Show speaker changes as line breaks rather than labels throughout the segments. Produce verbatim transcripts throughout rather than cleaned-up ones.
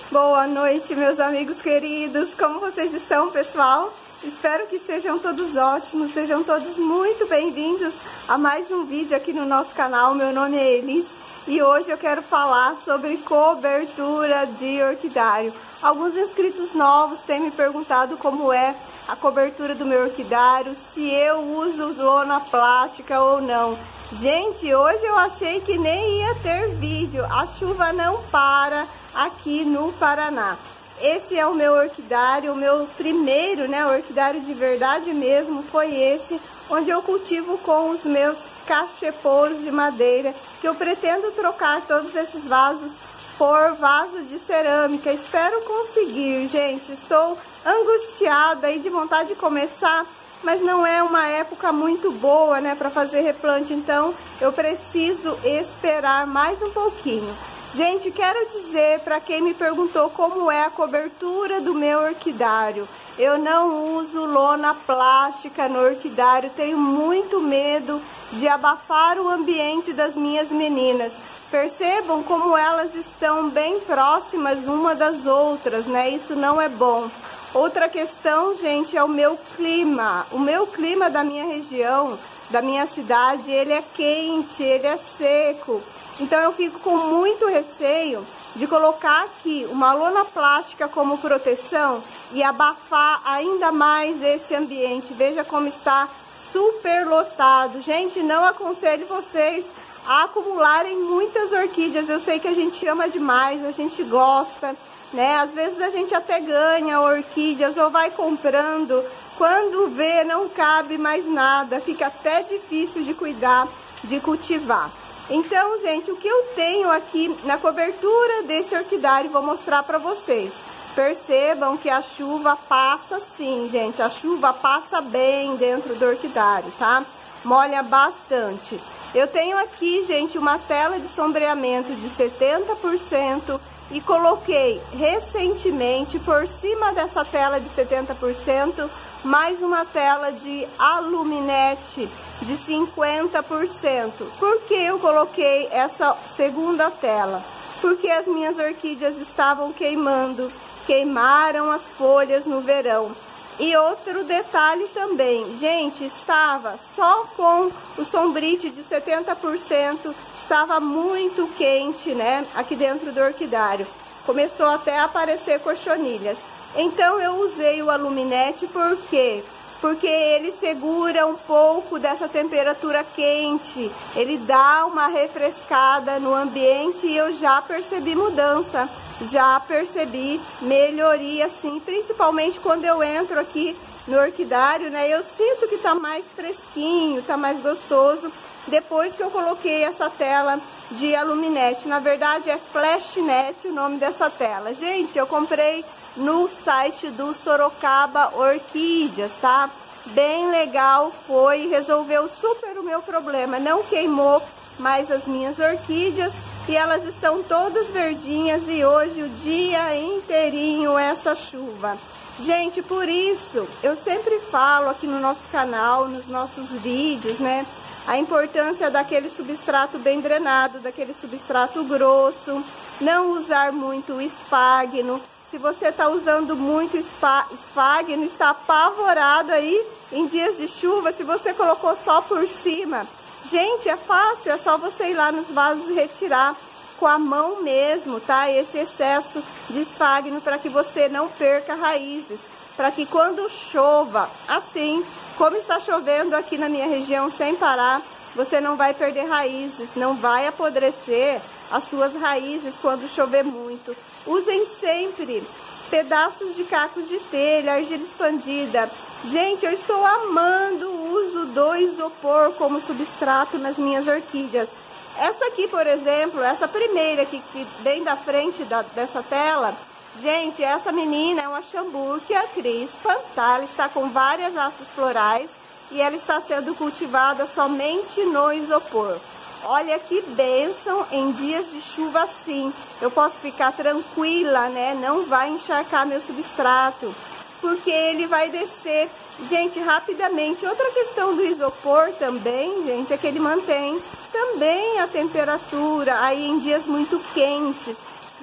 Boa noite, meus amigos queridos. Como vocês estão, pessoal? Espero que sejam todos ótimos, sejam todos muito bem-vindos a mais um vídeo aqui no nosso canal. Meu nome é Elis e hoje eu quero falar sobre cobertura de orquidário. Alguns inscritos novos têm me perguntado como é a cobertura do meu orquidário, se eu uso lona plástica ou não. Gente, hoje eu achei que nem ia ter vídeo, a chuva não para aqui no Paraná. Esse é o meu orquidário, o meu primeiro, né, orquidário de verdade mesmo, foi esse, onde eu cultivo com os meus cachepôs de madeira, que eu pretendo trocar todos esses vasos por vaso de cerâmica. Espero conseguir, gente. Estou angustiada e de vontade de começar, mas não é uma época muito boa, né, para fazer replante, então eu preciso esperar mais um pouquinho. Gente, quero dizer para quem me perguntou como é a cobertura do meu orquidário. Eu não uso lona plástica no orquidário, tenho muito medo de abafar o ambiente das minhas meninas. Percebam como elas estão bem próximas uma das outras, né? Isso não é bom. Outra questão, gente, é o meu clima. O meu clima da minha região, da minha cidade, ele é quente, ele é seco. Então eu fico com muito receio de colocar aqui uma lona plástica como proteção e abafar ainda mais esse ambiente. Veja como está super lotado. Gente, não aconselho vocês a acumularem muitas orquídeas. Eu sei que a gente ama demais, a gente gosta, né? Às vezes a gente até ganha orquídeas ou vai comprando. Quando vê, não cabe mais nada, fica até difícil de cuidar, de cultivar. Então, gente, o que eu tenho aqui na cobertura desse orquidário, vou mostrar para vocês. Percebam que a chuva passa sim, gente, a chuva passa bem dentro do orquidário, tá? Molha bastante. Eu tenho aqui, gente, uma tela de sombreamento de setenta por cento e coloquei recentemente por cima dessa tela de setenta por cento mais uma tela de aluminete de cinquenta por cento. Por que eu coloquei essa segunda tela? Porque as minhas orquídeas estavam queimando, queimaram as folhas no verão. E outro detalhe também, gente, estava só com o sombrite de setenta por cento, estava muito quente, né, aqui dentro do orquidário. Começou até a aparecer cochonilhas. Então eu usei o aluminete, por quê? Porque ele segura um pouco dessa temperatura quente, ele dá uma refrescada no ambiente e eu já percebi mudança, já percebi melhoria sim, principalmente quando eu entro aqui no orquidário, né? Eu sinto que tá mais fresquinho, tá mais gostoso depois que eu coloquei essa tela de aluminete. Na verdade é flashnet o nome dessa tela. Gente, eu comprei no site do Sorocaba Orquídeas, tá? Bem legal, foi, resolveu super o meu problema, não queimou mais as minhas orquídeas e elas estão todas verdinhas e hoje o dia inteirinho essa chuva. Gente, por isso eu sempre falo aqui no nosso canal, nos nossos vídeos, né, a importância daquele substrato bem drenado, daquele substrato grosso, não usar muito espagno. Se você está usando muito espagno, está apavorado aí em dias de chuva, se você colocou só por cima, gente, é fácil, é só você ir lá nos vasos e retirar com a mão mesmo, tá? Esse excesso de espagno para que você não perca raízes, para que quando chova, assim como está chovendo aqui na minha região sem parar, você não vai perder raízes, não vai apodrecer as suas raízes quando chover muito. Usem sempre pedaços de cacos de telha, argila expandida. Gente, eu estou amando o uso do isopor como substrato nas minhas orquídeas. Essa aqui, por exemplo, essa primeira aqui, que bem da frente da, dessa tela, gente, essa menina é uma Schomburgkia crispa, tá? Ela está com várias hastes florais e ela está sendo cultivada somente no isopor. Olha que bênção em dias de chuva assim. Eu posso ficar tranquila, né? Não vai encharcar meu substrato, porque ele vai descer, gente, rapidamente. Outra questão do isopor também, gente, é que ele mantém também a temperatura aí em dias muito quentes.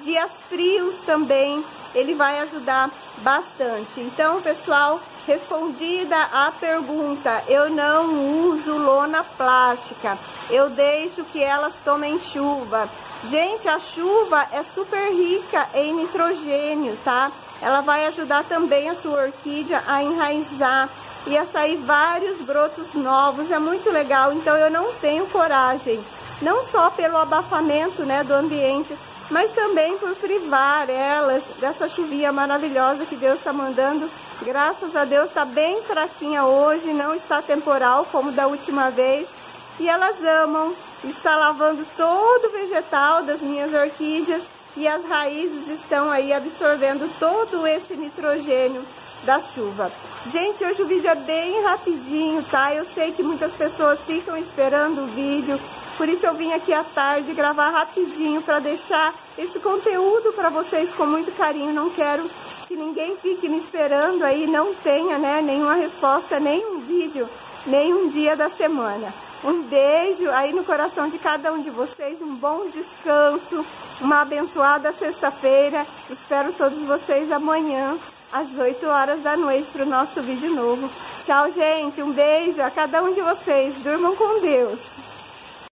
dias frios também, ele vai ajudar bastante. Então, pessoal, respondida a pergunta, eu não uso lona plástica, eu deixo que elas tomem chuva. Gente, a chuva é super rica em nitrogênio, tá? Ela vai ajudar também a sua orquídea a enraizar e a sair vários brotos novos, é muito legal. Então eu não tenho coragem, não só pelo abafamento, né, do ambiente, mas também por privar elas dessa chuvinha maravilhosa que Deus está mandando. Graças a Deus está bem fraquinha hoje, não está temporal como da última vez. E elas amam, está lavando todo o vegetal das minhas orquídeas e as raízes estão aí absorvendo todo esse nitrogênio da chuva. Gente, hoje o vídeo é bem rapidinho, tá? Eu sei que muitas pessoas ficam esperando o vídeo, por isso eu vim aqui à tarde gravar rapidinho para deixar esse conteúdo para vocês com muito carinho. Não quero que ninguém fique me esperando aí, não tenha, né, nenhuma resposta, nenhum vídeo, nenhum dia da semana. Um beijo aí no coração de cada um de vocês, um bom descanso, uma abençoada sexta-feira. Espero todos vocês amanhã, às oito horas da noite, para o nosso vídeo novo. Tchau, gente, um beijo a cada um de vocês. Durmam com Deus.